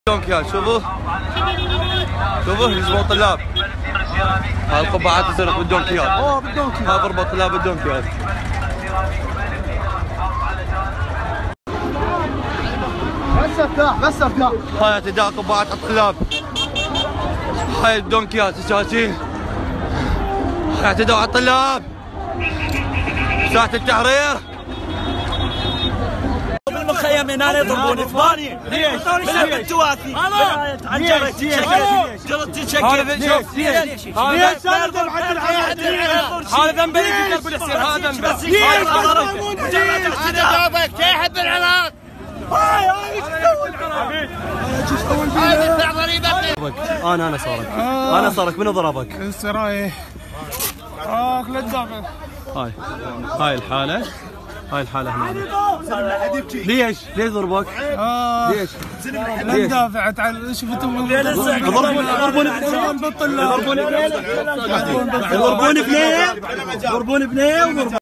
دونكيات شوفوا يجيبون طلاب. هاي القبعات الزرق بالدونكيات. هاي ضربة طلاب بالدونكيات. بس ارتاح. هاي اعتداء قبعات الطلاب. هاي الدونكيات شايفين؟ هاي اعتداء على الطلاب. ساعة التحرير. بالمخيم هنا يضربوني ثمانية. ليش؟ من التواثي. عنجرت جرت تشكل. هذا ذنب اللي قلب الحسين. هذا ذنب. انا جاوبك كيف يحب العراق؟ انا صارك. انا صارك من ضربك؟ السرايح. لا تدافع. هاي الحالة. هاي الحالة هنا. ليش ضربك؟ ليش؟ لا تدافعت على شفتوا يضربوني بنيه